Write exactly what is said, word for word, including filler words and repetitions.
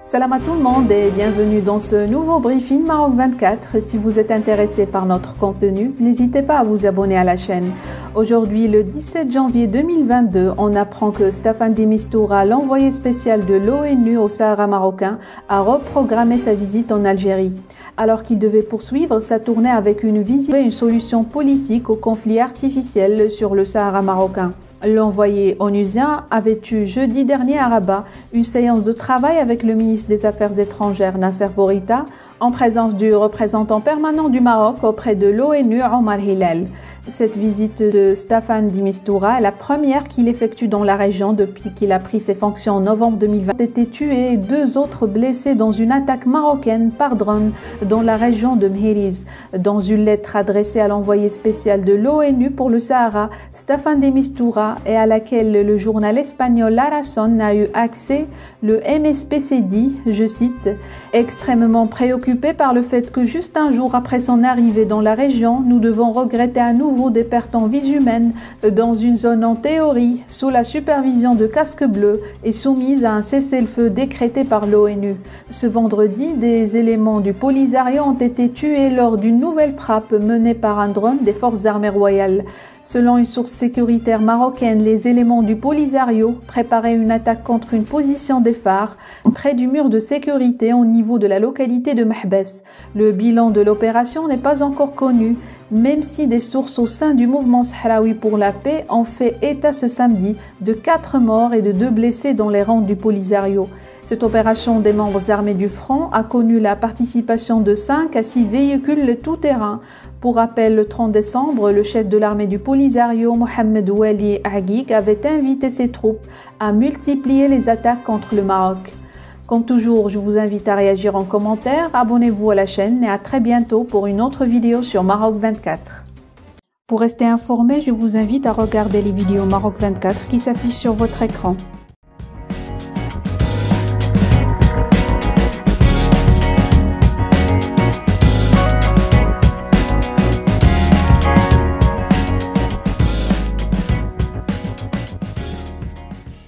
Salam à tout le monde et bienvenue dans ce nouveau briefing Maroc vingt-quatre. Si vous êtes intéressé par notre contenu, n'hésitez pas à vous abonner à la chaîne. Aujourd'hui, le dix-sept janvier deux mille vingt-deux, on apprend que Staffan de Mistura, l'envoyé spécial de l'ONU au Sahara marocain, a reprogrammé sa visite en Algérie. Alors qu'il devait poursuivre sa tournée avec une visite et une solution politique au conflit artificiel sur le Sahara marocain. L'envoyé onusien avait eu jeudi dernier à Rabat une séance de travail avec le ministre des Affaires étrangères Nasser Bourita en présence du représentant permanent du Maroc auprès de l'ONU Omar Hilal. Cette visite de Staffan de Mistura est la première qu'il effectue dans la région depuis qu'il a pris ses fonctions en novembre deux mille vingt. Il a été tué et deux autres blessés dans une attaque marocaine par drone dans la région de Mhiriz. Dans une lettre adressée à l'envoyé spécial de l'ONU pour le Sahara, Staffan de Mistura, et à laquelle le journal espagnol La Razón a eu accès, le M S P C dit, je cite, « extrêmement préoccupé par le fait que juste un jour après son arrivée dans la région, nous devons regretter à nouveau des pertes en vies humaines dans une zone en théorie sous la supervision de casques bleus et soumise à un cessez-le-feu décrété par l'ONU. Ce vendredi, des éléments du Polisario ont été tués lors d'une nouvelle frappe menée par un drone des forces armées royales. Selon une source sécuritaire marocaine, les éléments du Polisario préparaient une attaque contre une position des phares près du mur de sécurité au niveau de la localité de Mahbes. Le bilan de l'opération n'est pas encore connu, même si des sources au sein du mouvement sahraoui pour la paix ont fait état ce samedi de quatre morts et de deux blessés dans les rangs du Polisario. Cette opération des membres armés du front a connu la participation de cinq à six véhicules tout-terrain. Pour rappel, le trente décembre, le chef de l'armée du Polisario, Mohamed Wali Aguig, avait invité ses troupes à multiplier les attaques contre le Maroc. Comme toujours, je vous invite à réagir en commentaire, abonnez-vous à la chaîne et à très bientôt pour une autre vidéo sur Maroc vingt-quatre. Pour rester informé, je vous invite à regarder les vidéos Maroc vingt-quatre qui s'affichent sur votre écran.